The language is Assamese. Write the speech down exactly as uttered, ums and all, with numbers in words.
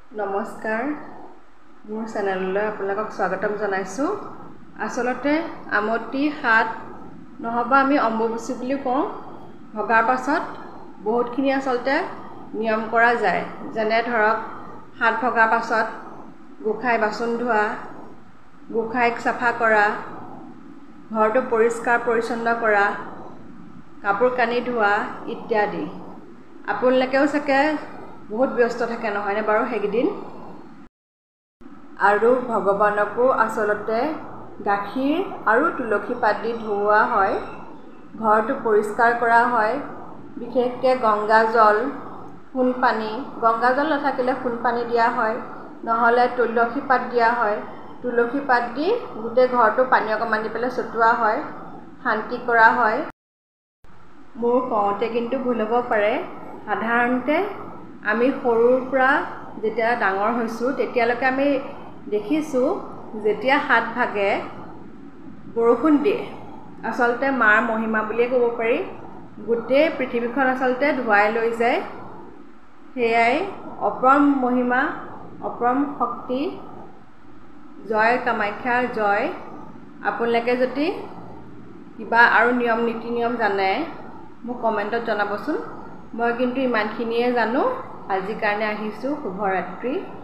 নমস্কাৰ মোৰ চেনেললৈ আপোনালোকক স্বাগতম জনাইছোঁ। আচলতে আমতি সাত নহবা আমি অম্বুবাচী বুলি কওঁ, ভগাৰ পাছত বহুতখিনি আচলতে নিয়ম কৰা যায়। যেনে ধৰক সাত ভগাৰ পাছত গোসাঁই বাচন ধোৱা, গোসাঁইক চাফা কৰা, ঘৰটো পৰিষ্কাৰ পৰিচ্ছন্ন কৰা, কাপোৰ কানি ধোৱা ইত্যাদি। আপোনালোকেও চাগে বহুত ব্যস্ত থাকে নহয়নে বাৰু সেইকেইদিন। আৰু ভগৱানকো আচলতে গাখীৰ আৰু তুলসী পাত দি ধুওৱা হয়, ঘৰটো পৰিষ্কাৰ কৰা হয়। বিশেষকৈ গংগা জল, সোণ পানী, গংগা জল নাথাকিলে সোণ পানী দিয়া হয়, নহ'লে তুলসী পাত দিয়া হয়। তুলসী পাত দি গোটেই ঘৰটো পানী অকণমান দি পেলাই ছটিওৱা হয়, শান্তি কৰা হয়। মোৰ কওঁতে কিন্তু ভুল হ'ব পাৰে। সাধাৰণতে আমি সৰুৰ পৰা যেতিয়া ডাঙৰ হৈছোঁ তেতিয়ালৈকে আমি দেখিছোঁ যেতিয়া সাত ভাগে বৰষুণ দিয়ে, আচলতে মাৰ মহিমা বুলিয়ে ক'ব পাৰি। গোটেই পৃথিৱীখন আচলতে ধুৱাই লৈ যায়। সেয়াই অপৰম মহিমা, অপৰম শক্তি। জয় কামাখ্যা জয়। আপোনালোকে যদি কিবা আৰু নিয়ম নীতি নিয়ম জানে মোক কমেণ্টত জনাবচোন। মই কিন্তু ইমানখিনিয়ে জানো। আজিৰ কাৰণে আহিছোঁ। শুভৰাত্ৰি।